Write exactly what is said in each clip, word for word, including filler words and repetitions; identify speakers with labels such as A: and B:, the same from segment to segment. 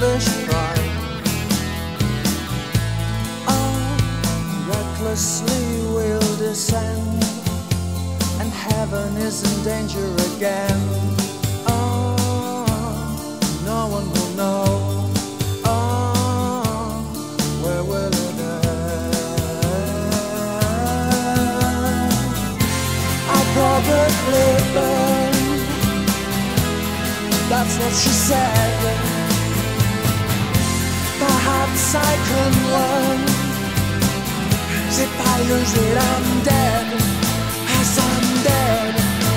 A: foolish pride. Oh, recklessly we'll descend, and heaven is in danger again. Oh, no one will know. Oh, where will it end? I'll probably burn. That's what she said. Perhaps I can learn. 'Cause if I lose it, I'm dead. As I'm dead.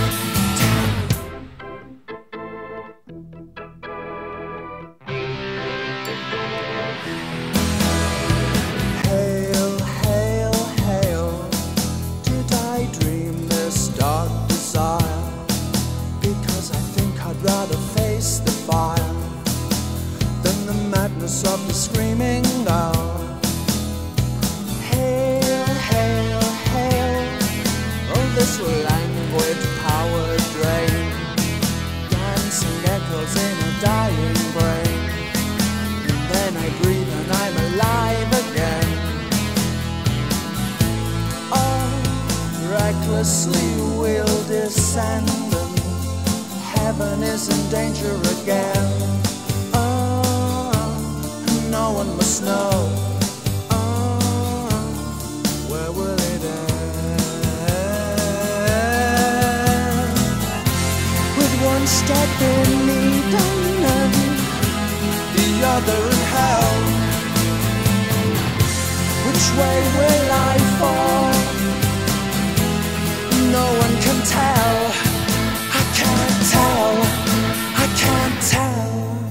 A: Hail, hail, hail. Did I dream this dark desire? Because I think I'd rather face the fire than the madness of the screaming hour. Hail, hail, hail. Oh, this languid power drain, dancing echoes in a dying brain. And then I breathe and I'm alive again. Oh, recklessly we'll descend, and heaven is in danger again. Oh, no one must know. Oh, where will it end? With one step in Eden and the other in hell, which way will I fall? No one can tell. I can't tell. I can't tell.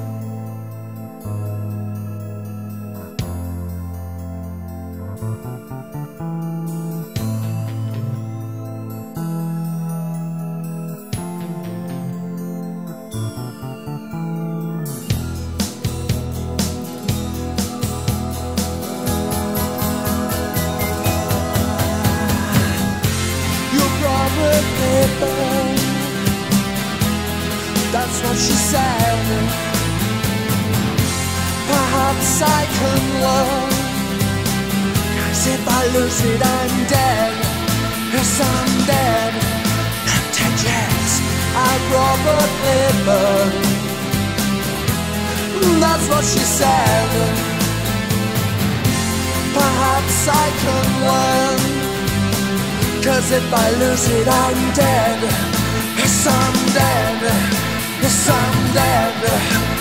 A: Burn. That's what she said. Perhaps I can learn. 'Cause if I lose it, I'm dead. Yes, I'm dead. Not dead yet. I'll probably burn. That's what she said. Perhaps I can learn. 'Cause if I lose it, I'm dead. Yes, I'm dead. Yes, I'm dead.